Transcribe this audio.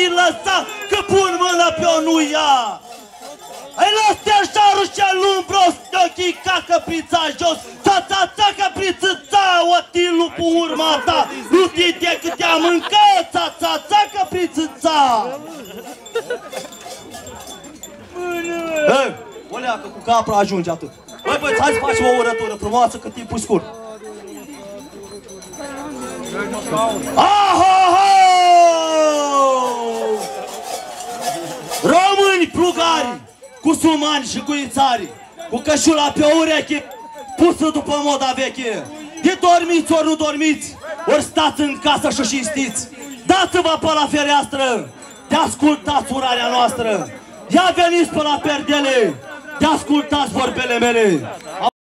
fi lăsat, că pun mâna pe o nu ia. Ai las stejarul și alumbros, ochii ca căprița jos, ța-ța-ța căpriță-ța, o tilu cu urma ta, nu tite cât te-am mâncat, ța-ța-ța căpriță-ța. Hei, o leacă cu capra ajunge atât. Băi, băi, hai să facem o urătură frumoasă, că timpul e scurt. Aho-ho! Români plugari, cu sumani și cu ițari, cu cășula pe ureche, pusă după moda veche. De dormiți ori nu dormiți, ori stați în casă și cinstiți. Dați-vă pe la fereastră, de ascultați urarea noastră. Ia veniți pe la perdele, de ascultați vorbele mele.